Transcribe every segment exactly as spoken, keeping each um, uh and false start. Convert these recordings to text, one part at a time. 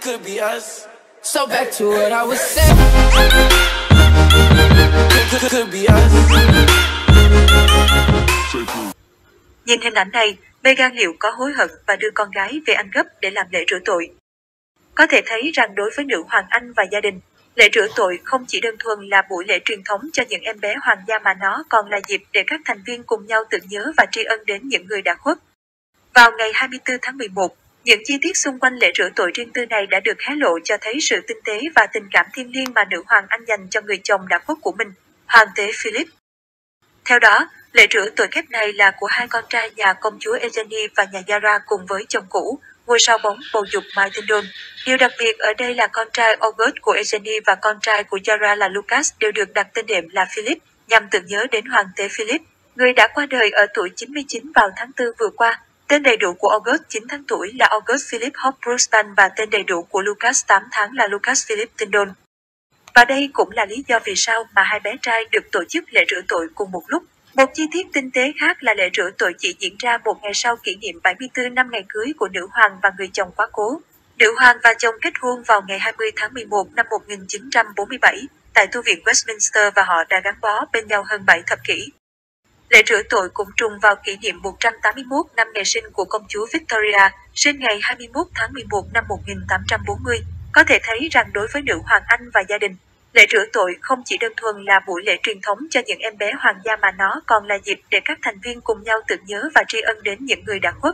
could be us. So back to what I was saying. Could, could be us. Nhìn hình ảnh này, Meghan liệu có hối hận và đưa con gái về Anh gấp để làm lễ rửa tội? Có thể thấy rằng đối với nữ hoàng Anh và gia đình, lễ rửa tội không chỉ đơn thuần là buổi lễ truyền thống cho những em bé hoàng gia mà nó còn là dịp để các thành viên cùng nhau tưởng nhớ và tri ân đến những người đã khuất. Vào ngày hai mươi tư tháng mười một, những chi tiết xung quanh lễ rửa tội riêng tư này đã được hé lộ cho thấy sự tinh tế và tình cảm thiêng liêng mà nữ hoàng Anh dành cho người chồng đã khuất của mình, Hoàng đế Philip. Theo đó, lễ rửa tội kép này là của hai con trai nhà công chúa Eugenie và nhà Zara cùng với chồng cũ, ngôi sao bóng bầu dục Mike Tindall. Điều đặc biệt ở đây là con trai August của Eugenie và con trai của Zara là Lucas đều được đặt tên đệm là Philip, nhằm tưởng nhớ đến Hoàng đế Philip, người đã qua đời ở tuổi chín mươi chín vào tháng tư vừa qua. Tên đầy đủ của August chín tháng tuổi là August Philip Hopbrustan và tên đầy đủ của Lucas tám tháng là Lucas Philip Tindall. Và đây cũng là lý do vì sao mà hai bé trai được tổ chức lễ rửa tội cùng một lúc. Một chi tiết tinh tế khác là lễ rửa tội chỉ diễn ra một ngày sau kỷ niệm bảy mươi tư năm ngày cưới của nữ hoàng và người chồng quá cố. Nữ hoàng và chồng kết hôn vào ngày hai mươi tháng mười một năm một nghìn chín trăm bốn mươi bảy tại tu viện Westminster và họ đã gắn bó bên nhau hơn bảy thập kỷ. Lễ rửa tội cũng trùng vào kỷ niệm một trăm tám mươi mốt năm ngày sinh của công chúa Victoria, sinh ngày hai mươi mốt tháng mười một năm một nghìn tám trăm bốn mươi. Có thể thấy rằng đối với nữ hoàng Anh và gia đình, lễ rửa tội không chỉ đơn thuần là buổi lễ truyền thống cho những em bé hoàng gia mà nó còn là dịp để các thành viên cùng nhau tưởng nhớ và tri ân đến những người đã khuất.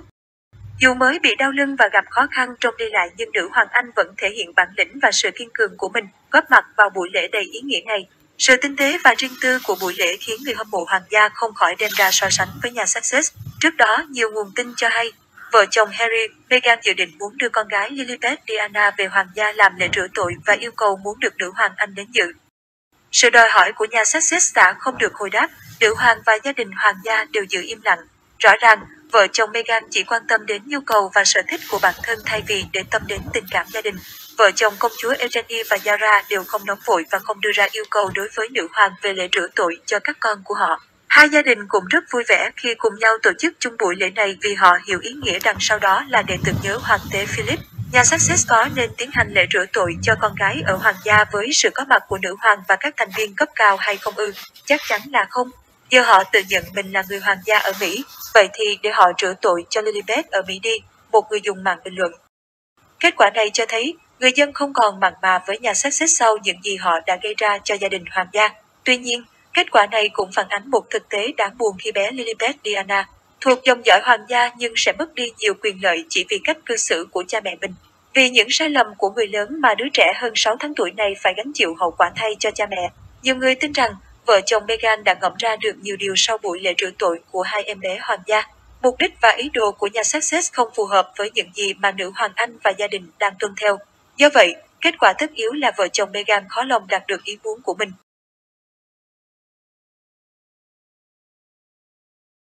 Dù mới bị đau lưng và gặp khó khăn trong đi lại nhưng nữ hoàng Anh vẫn thể hiện bản lĩnh và sự kiên cường của mình, góp mặt vào buổi lễ đầy ý nghĩa này. Sự tinh tế và riêng tư của buổi lễ khiến người hâm mộ hoàng gia không khỏi đem ra so sánh với nhà Sussex. Trước đó, nhiều nguồn tin cho hay, vợ chồng Harry, Meghan dự định muốn đưa con gái Lilibet Diana về hoàng gia làm lễ rửa tội và yêu cầu muốn được nữ hoàng Anh đến dự. Sự đòi hỏi của nhà Sussex đã không được hồi đáp, nữ hoàng và gia đình hoàng gia đều giữ im lặng. Rõ ràng, vợ chồng Meghan chỉ quan tâm đến nhu cầu và sở thích của bản thân thay vì để tâm đến tình cảm gia đình. Vợ chồng công chúa Eugenie và Zara đều không nóng vội và không đưa ra yêu cầu đối với nữ hoàng về lễ rửa tội cho các con của họ. Hai gia đình cũng rất vui vẻ khi cùng nhau tổ chức chung buổi lễ này vì họ hiểu ý nghĩa đằng sau đó là để tưởng nhớ Hoàng đế Philip. Nhà Sussex có nên tiến hành lễ rửa tội cho con gái ở hoàng gia với sự có mặt của nữ hoàng và các thành viên cấp cao hay không ư? Chắc chắn là không. Giờ họ tự nhận mình là người hoàng gia ở Mỹ, vậy thì để họ rửa tội cho Lilibet ở Mỹ đi, một người dùng mạng bình luận. Kết quả này cho thấy, người dân không còn mặn mà với nhà Sussex sau những gì họ đã gây ra cho gia đình hoàng gia. Tuy nhiên, kết quả này cũng phản ánh một thực tế đáng buồn khi bé Lilibet Diana, thuộc dòng dõi hoàng gia nhưng sẽ mất đi nhiều quyền lợi chỉ vì cách cư xử của cha mẹ mình. Vì những sai lầm của người lớn mà đứa trẻ hơn sáu tháng tuổi này phải gánh chịu hậu quả thay cho cha mẹ. Nhiều người tin rằng, vợ chồng Meghan đã ngẫm ra được nhiều điều sau buổi lễ rửa tội của hai em bé hoàng gia. Mục đích và ý đồ của nhà Sussex không phù hợp với những gì mà nữ hoàng Anh và gia đình đang tuân theo. Do vậy, kết quả tất yếu là vợ chồng Meghan khó lòng đạt được ý muốn của mình.